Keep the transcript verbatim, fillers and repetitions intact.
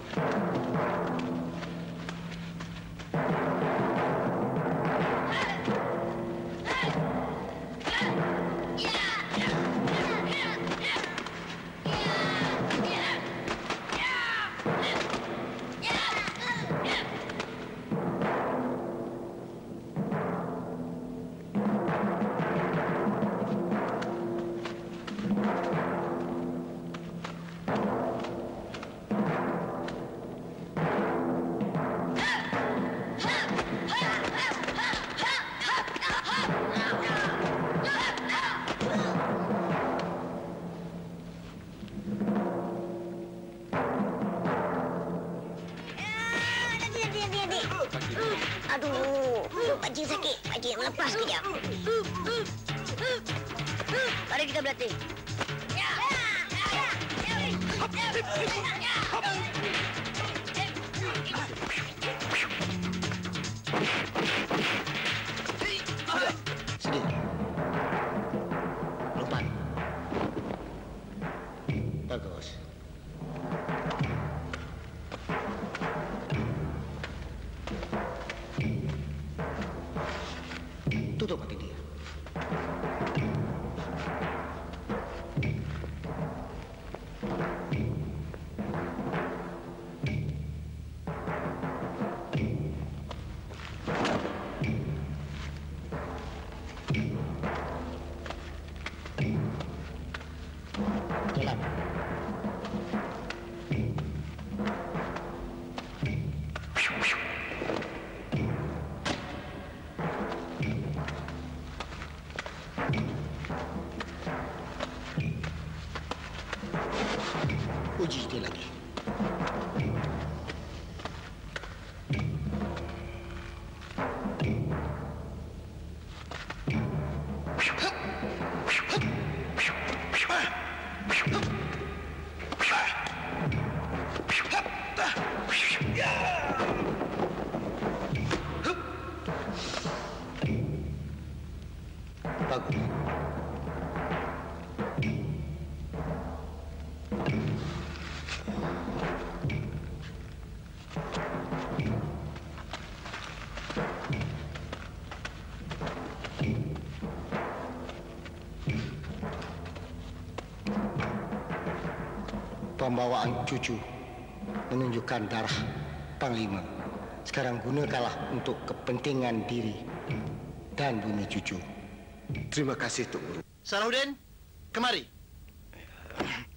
Aduh, pakcik sakit. Pakcik melepas kejap. Mari kita berlatih. Sedih. Lompat. Bagus. Tutup mata dia. Jalan. Uji dia lagi. Bagus. Pembawaan cucu menunjukkan darah Panglima. Sekarang gunakanlah untuk kepentingan diri dan bumi cucu. Terima kasih, Tok Guru. Salahuddin, kemari.